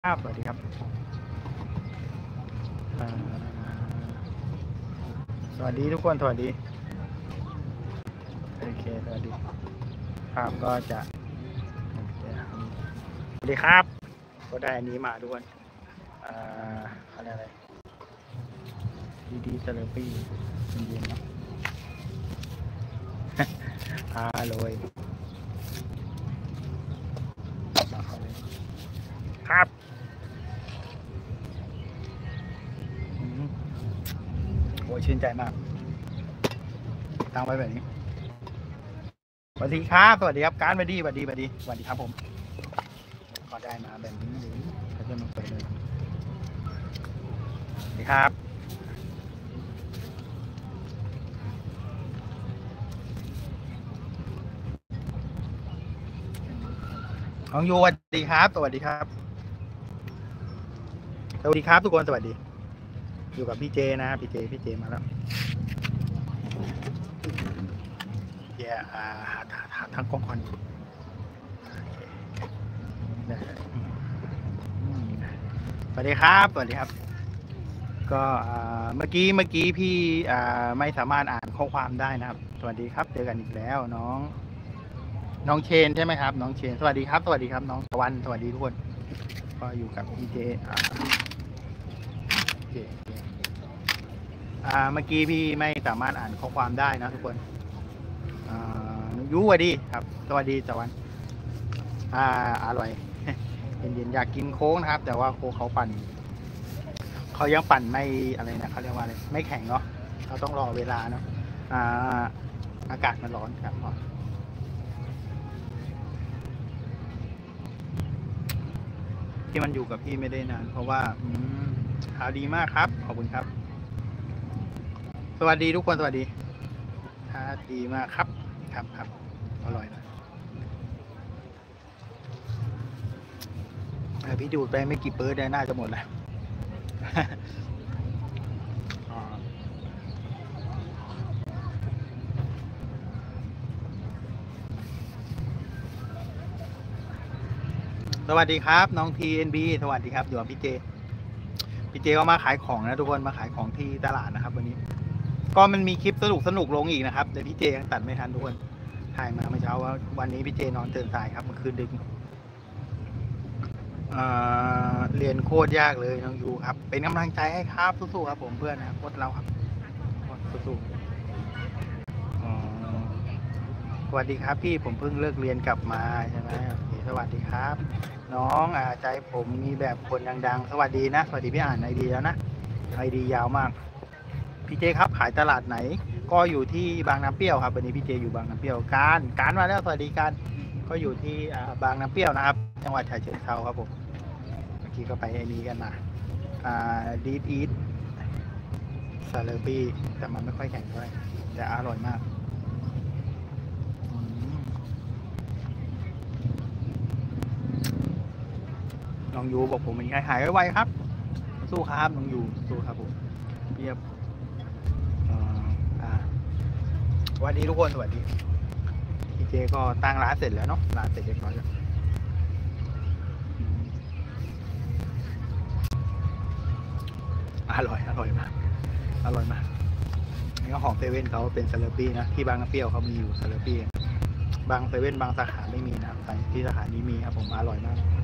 ครับสวัสดีครับอ่าสวัสดีทุกคนสวัสดีโอเคสวัสดีครับก็จะสวัสดีครับก็ได้อันนี้มาทุกคนอะไรดีเซเลปี้เย็นๆเนาะโรยครับโอ้ยชื่นใจมากตั้งไว้แบบนี้สวัสดีครับสวัสดีครับการสวัสดีสวัสดีครับผมก็ได้มาแบบนี้เลยก็จะมาเปิดเลยสวัสดีครับน้องยูสวัสดีครับสวัสดีครับสวัสดีครับทุกคนสวัสดีอยู่กับพี่เจนะพี่เจมาแล้วเจทั้งกองคอนสวัสดีครับสวัสดีครับก็เมื่อกี้พี่ไม่สามารถอ่านข้อความได้นะครับสวัสดีครับเจอกันอีกแล้วน้องเชนใช่ไหมครับน้องเชนสวัสดีครับสวัสดีครับน้องตะวันสวัสดีทุกคนก็อยู่กับพี่เจเมื่อกี้พี่ไม่สามารถอ่านข้อความได้นะทุกคนยูสวัสดีครับสวัสดีตะวันอร่อยเย็นๆอยากกินโค้งนะครับแต่ว่าโค้งเขายังปั่นไม่อะไรนะเขาเรียกว่าอะไรไม่แข็งเนาะเราต้องรอเวลาเนาะอากาศมันร้อนครับที่มันอยู่กับพี่ไม่ได้นานเพราะว่าข่าวดีมากครับขอบคุณครับสวัสดีทุกคนสวัสดีดีมากครับครับอร่อยนะพี่ดูดไปไม่กี่เปิร์ดน่าจะหมดแล้วสวัสดีครับน้อง TNB สวัสดีครับอยู่กับพี่เจก็มาขายของนะทุกคนมาขายของที่ตลาดนะครับวันนี้ก็มันมีคลิปสนุกลงอีกนะครับแต่พี่เจยังตัดไม่ทันทุกคนถ่ายมาเมื่อเช้าว่าวันนี้พี่เจนอนตื่นสายครับเมื่อคืนดึกเรียนโคตรยากเลยน้องยูครับเป็นกำลังใจให้ครับสู้ๆครับผมเพื่อนนะโคตรเราครับสู้ๆสวัสดีครับพี่ผมเพิ่งเลิกเรียนกลับมาใช่ไหมโอเคสวัสดีครับน้องใจผมมีแบบคนดังๆสวัสดีนะสวัสดีพี่อ่านไอดีแล้วนะไอดียาวมากพี่เจครับขายตลาดไหนก็อยู่ที่บางน้ำเปรี้ยวครับวันนี้พี่เจอยู่บางน้ำเปรี้ยวการมาแล้วสวัสดีการก็อยู่ที่บางน้ำเปรี้ยวนะครับจังหวัดฉะเชิงเทราครับผมเมื่อกี้ก็ไปไอ้นี้กันมาดีดอีทซาเลบี้แต่มันไม่ค่อยแข็งเท่าไหร่แต่อร่อยมากน้องยูบอกผมเป็นไงหายไวๆครับสู้ครับน้องยูสู้ครับผมเพียบสวัสดีทุกคนสวัสดีพี่เจก็ตั้งร้านเสร็จแล้วเนาะร้านเสร็จเรียบร้อยแล้วอร่อยมากนี่ก็ของเซเว่นเขาเป็นซาลาปี้นะที่บางน้ำเปรี้ยวเขามีอยู่ซาลาปี้บางเซเว่นบางสาขาไม่มีนะครับแต่ที่สาขานี้มีครับผมอร่อยมาก